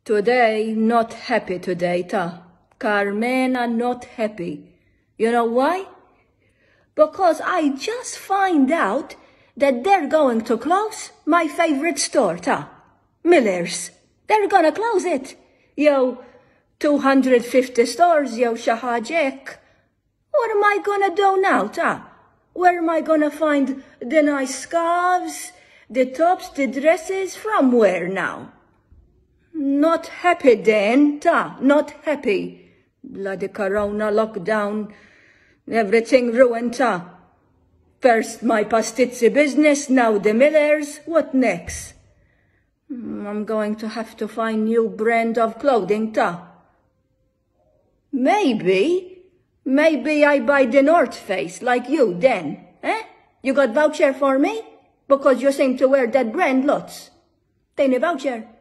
Today, not happy today, ta. Carmena not happy. You know why? Because I just find out that they're going to close my favorite store, ta. Miller's. They're gonna close it. Yo, 250 stores, yo, shahajek. What am I gonna do now, ta? Where am I gonna find the nice scarves, the tops, the dresses? From where now? Not happy then, ta, not happy. Bloody corona, lockdown, everything ruined, ta. First my pastizzi business, now the Millers, what next? I'm going to have to find new brand of clothing, ta. Maybe I buy the North Face like you then, eh? You got voucher for me? Because you seem to wear that brand lots. Take a voucher.